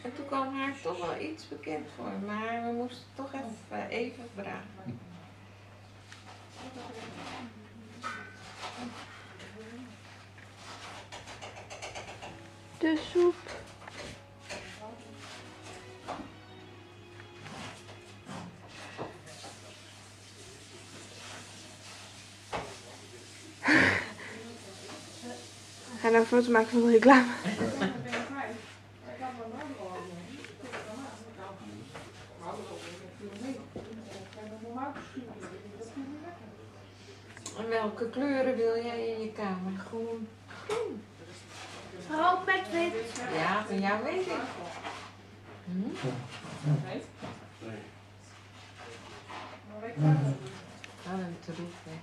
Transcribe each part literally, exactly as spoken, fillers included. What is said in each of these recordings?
En toen kwam haar toch wel iets bekend voor, maar we moesten toch even, even vragen. De soep. Ga nou een foto maken van de reclame. En welke kleuren wil jij in je kamer? Groen. Groen. Rood met wit. Ja, van jou weet ik. Hm? Gaan hem te roepen.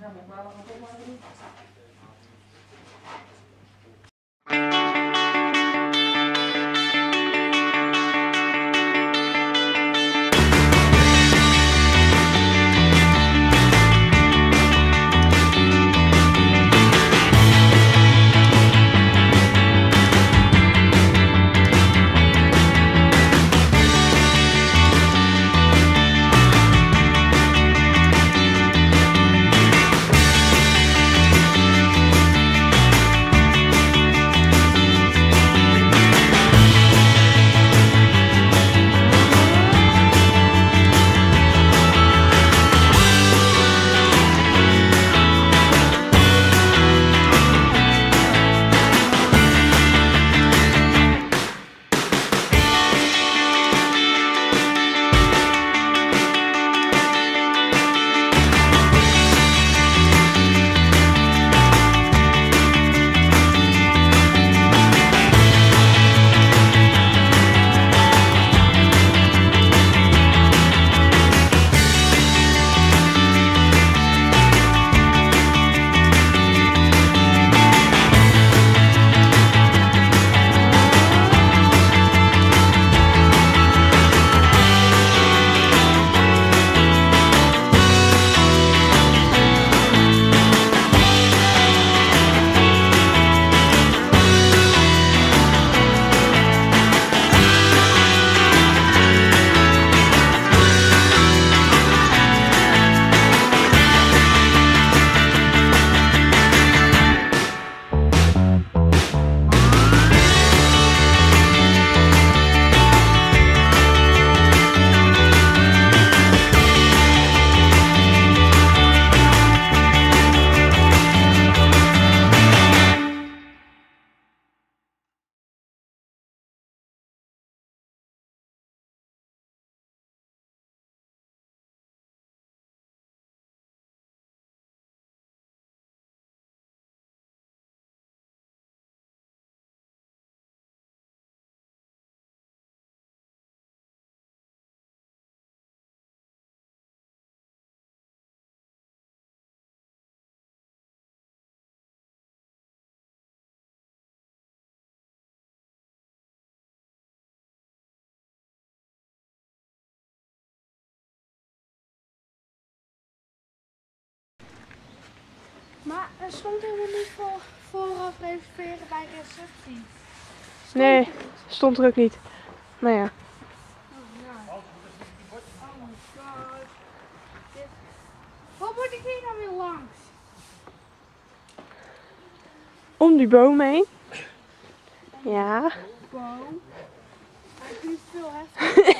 Maar er stond helemaal niet voor, vooraf reserveren bij receptie. Stond Nee, het? stond er ook niet. Maar ja. Oh, ja. Oh my god. Dit... Hoe moet ik hier dan weer langs? Om die boom heen. Ja. Boom. Hij is niet veel heftiger.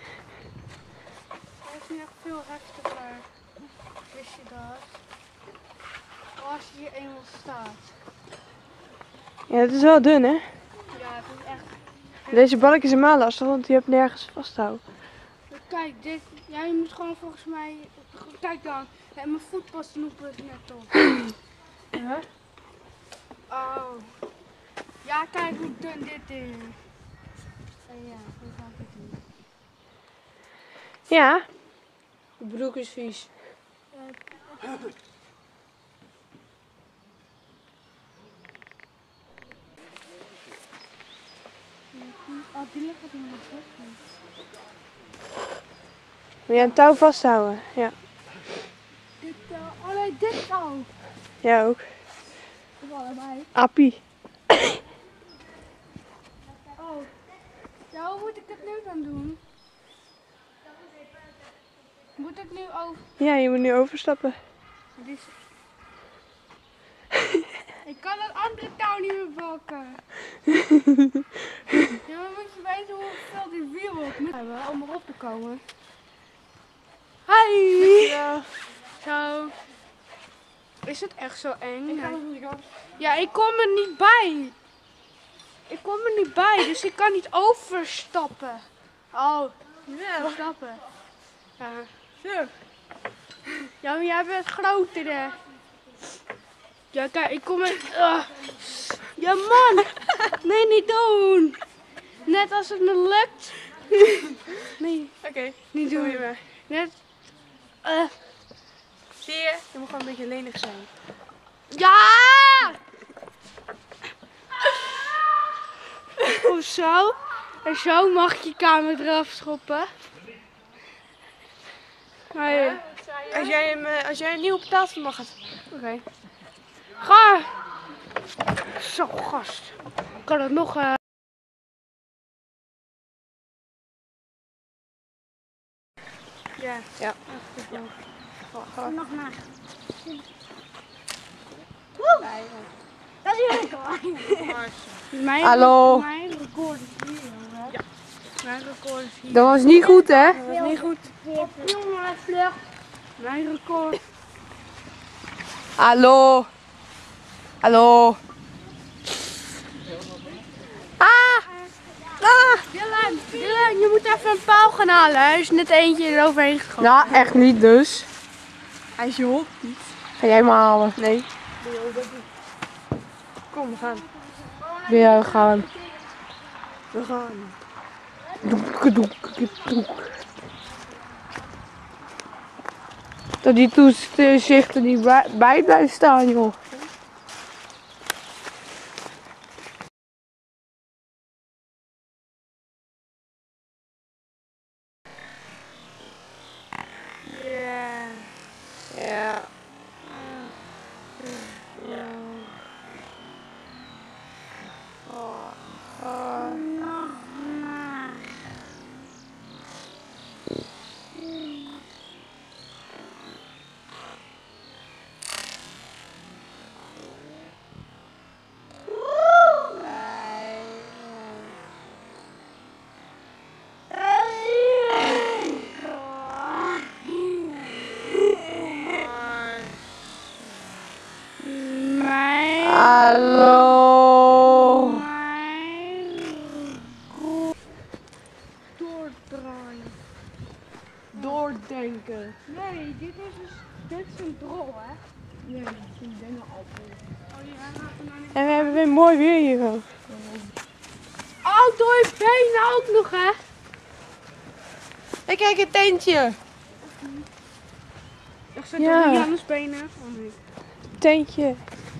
Hij is niet echt veel heftiger. Wist je dat? Als je hier eenmaal staat. Ja, het is wel dun, hè? Ja, het is echt... Deze balk is helemaal lastig, want je hebt nergens vast te houden. Kijk, dit... Ja, je moet gewoon volgens mij... Kijk dan. En mijn voet past er nog net op. Huh? Oh. Ja, kijk hoe dun dit is. En ja, hoe ga ik het doen? Ja. De broek is vies. Oh, die ligt op mijn rug. Moet je aan het touw vasthouden? Ja. Dit, uh, oh nee, dit ook. Ja, ook. Of allebei. Appie. Oh. Ja, hoe moet ik het nu dan doen? Moet ik nu over... Ja, je moet nu overstappen. Dit is... Ik kan het andere touw niet meer pakken. Ja, maar moet je weten hoeveel die wiel op moet hebben om erop te komen. Hi! Ja. Zo. Is het echt zo eng? Nee. Ja, ik kom er niet bij. Ik kom er niet bij, dus ik kan niet overstappen. Oh, Ja. stappen. Ja. Ja. Ja, maar jij bent groter, hè. Ja, kijk, ik kom er... Uh. Ja, man! Nee, niet doen! Net als het me lukt. Nee, Oké, okay. niet doe je doen. maar. Net... Uh. Zie je? Je moet gewoon een beetje lenig zijn. Ja! Of zo. En zo mag je kamer eraf schoppen. Maar, ja. Als jij, hem, eh, als jij een nieuwe betaalt, dan mag het. Oké. Okay. Ga! Zo, gast. Kan het nog... Uh... Ja. Ja. Ga nog naar. Woe! Dat is heel lekker. Mijn, Hallo. Mijn record is hier, hè? Ja. Mijn record is hier. Dat was niet goed, hè? Dat was niet goed. Jongen, vlug. Mijn record. Hallo. Hallo. Ah! Ah! Dylan, Dylan, je moet even een paal gaan halen. Er is net eentje eroverheen gegaan. Nou, echt niet dus. Hij is joh. Ga jij maar halen. Nee. Kom, we gaan. Weer gaan. We gaan. Doek, doek, doek. Dat die toezichten niet bij, bij blijven staan, joh. Ja. Ja. Ja. Oh. Oh. Mijn... Hallo. Mijn... Doordraaien. Doordenken. Nee, dit is, dus, dit is een drol, hè? Nee, dit is een dennenappel. Oh ja, laten we nou niet... En we hebben weer mooi weer hier, joh. Oh, door je benen ook nog, hè? Hey, kijk, een tentje. Ik zet Ja. door Jannes benen. Oh nee. Tentje.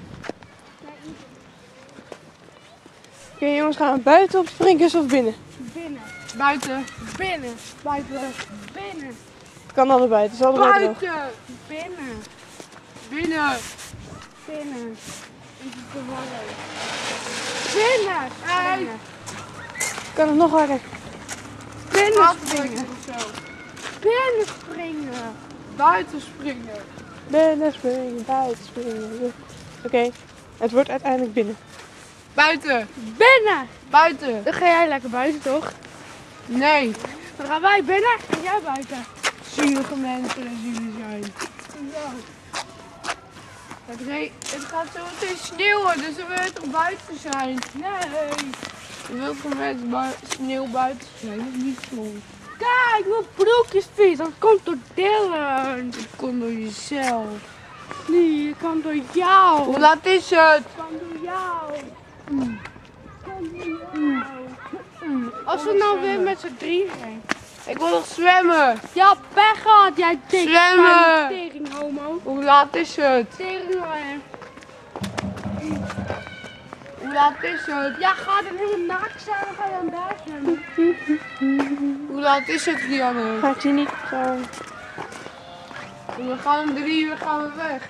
Oké, jongens, gaan we buiten op springkussen of binnen? Binnen. Buiten. Binnen. Buiten. Binnen. Het kan allebei, het is allebei droog. Buiten. Binnen. Binnen. Binnen. Is het te warm? Binnen. Binnen. Kan het nog harder? Binnen springen. Binnen springen. Buiten springen. Binnen springen, buiten springen. Oké, okay. Het wordt uiteindelijk binnen. Buiten. Binnen. Buiten. Dan ga jij lekker buiten, toch? Nee. Dan gaan wij binnen en jij buiten. Zielige mensen en jullie zijn. Zo. Het, re- het gaat zo meteen sneeuwen, dus we willen toch buiten zijn? Nee. Je wilt toch met bui- sneeuw buiten zijn, of niet soms? Kijk, mijn broek is vies. Dat komt door Dylan. Het komt door jezelf. Nee, het komt door jou. Hoe laat is het? Het komt door jou. Mm. Het komt door jou. Mm. Als we nou weer met z'n drie zijn. Ik wil nog zwemmen. Ja, pech gehad, jij dik. Zwemmen. Tering homo. Hoe laat is het? Tering homo. Hoe laat is het? Ja, ga dan helemaal naakt zijn, dan ga je aan daar zwemmen. Hoe laat is het, Lianne? Gaat hij niet zo? We gaan om drie uur gaan we weg.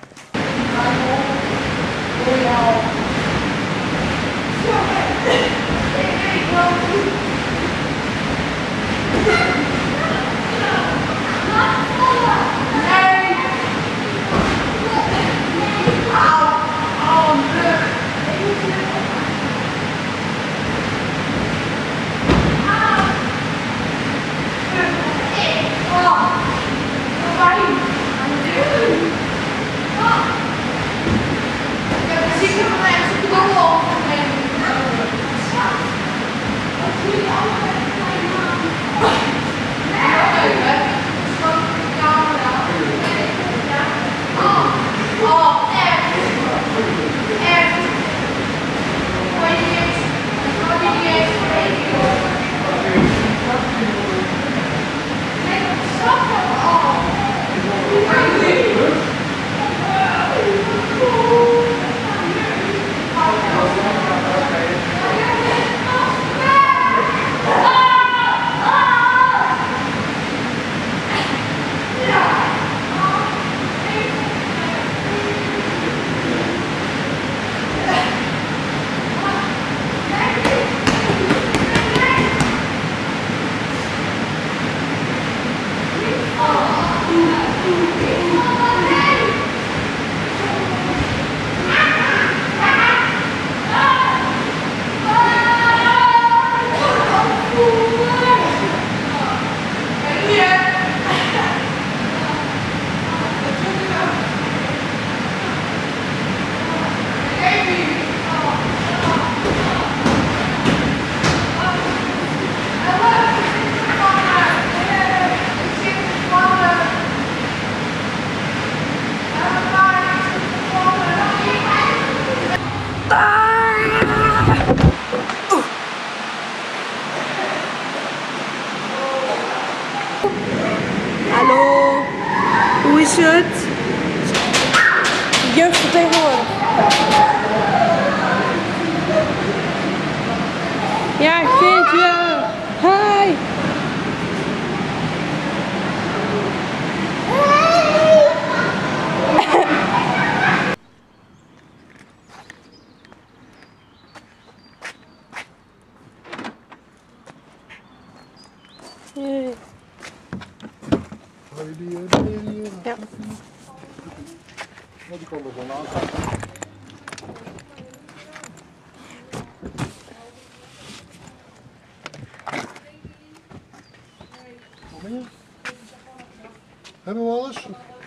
Hallo, hoe is het? Jeugd van tegenwoordig. Ja, ik vind je. Hi. Hey. Ga je die, uh, die, die, uh, Ja. Ja, die kan er wel aan. Kom hier. Hebben we alles?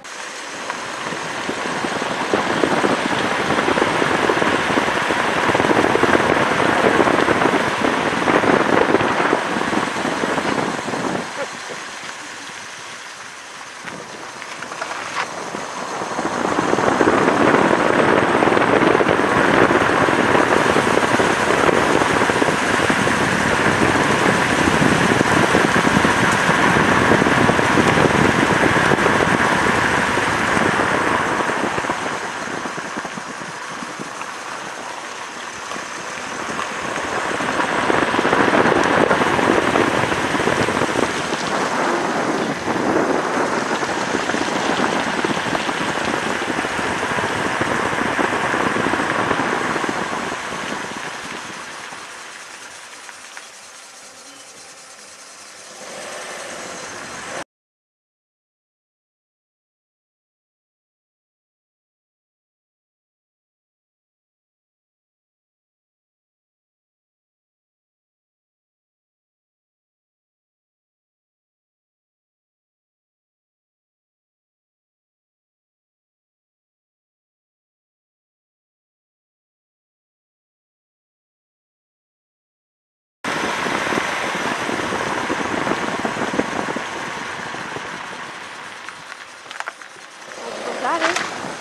Daar is.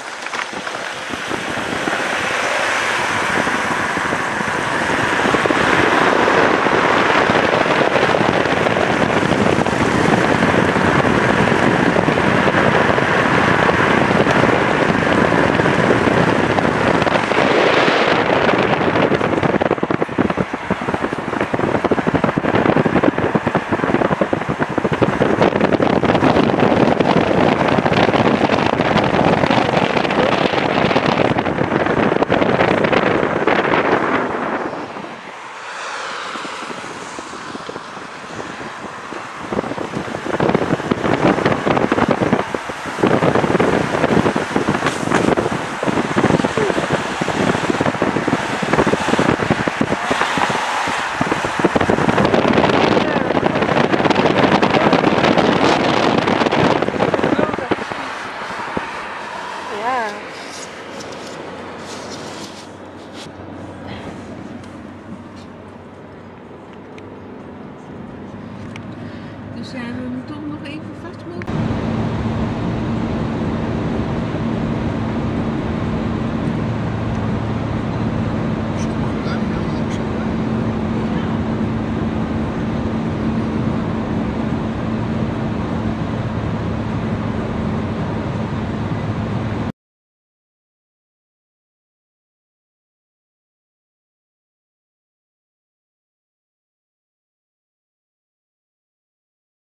Ja. Dus zijn we hem toch nog even vast moeten.